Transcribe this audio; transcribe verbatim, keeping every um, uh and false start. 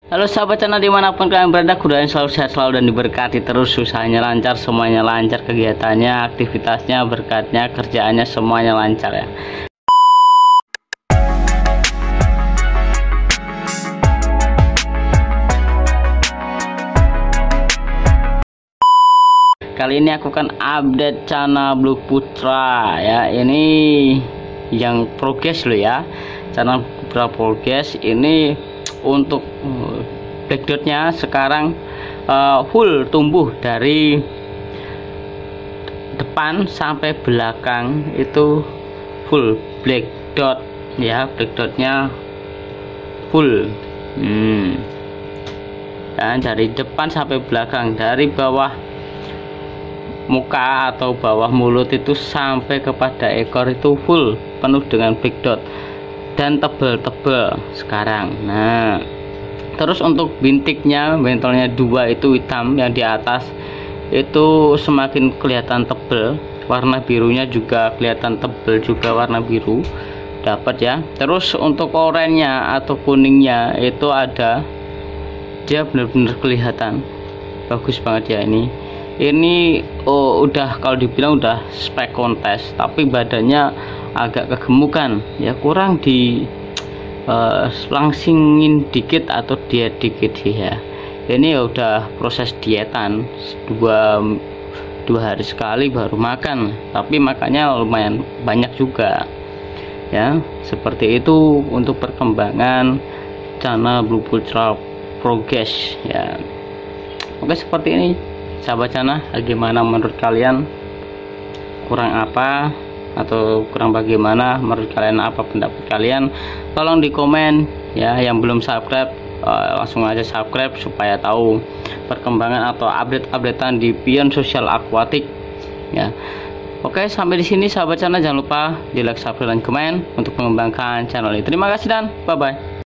Halo sahabat channel dimanapun kalian berada, kudain selalu sehat selalu dan diberkati terus, usahanya lancar, semuanya lancar, kegiatannya, aktivitasnya, berkatnya, kerjaannya semuanya lancar ya. Kali ini aku akan update channel Blue Putra ya. Ini yang progress lo ya, channel Putra progress ini. Untuk backdotnya sekarang uh, full tumbuh dari depan sampai belakang, itu full black dot ya, black dotnya full hmm. Dan dari depan sampai belakang, dari bawah muka atau bawah mulut itu sampai kepada ekor itu full penuh dengan black dot dan tebel-tebel sekarang. Nah, terus untuk bintiknya, bentelnya dua itu hitam, yang di atas itu semakin kelihatan tebel, warna birunya juga kelihatan tebel juga, warna biru dapat ya. Terus untuk oranye atau kuningnya itu ada, dia benar-benar kelihatan bagus banget ya. Ini ini oh, udah kalau dibilang udah spek kontes, tapi badannya agak kegemukan ya, kurang di uh, langsingin dikit atau diet dikit ya. Ini ya udah proses dietan, dua dua hari sekali baru makan, tapi makannya lumayan banyak juga ya. Seperti itu untuk perkembangan channel Blue Putra progress ya. Oke, seperti ini sahabat channel. Bagaimana menurut kalian? Kurang apa atau kurang bagaimana menurut kalian? Apa pendapat kalian? Tolong di komen ya. Yang belum subscribe uh, langsung aja subscribe supaya tahu perkembangan atau update-updatean di Pion Sosial Aquatic ya. Oke, sampai di sini sahabat channel, jangan lupa di like, subscribe dan komen untuk mengembangkan channel ini. Terima kasih dan bye bye.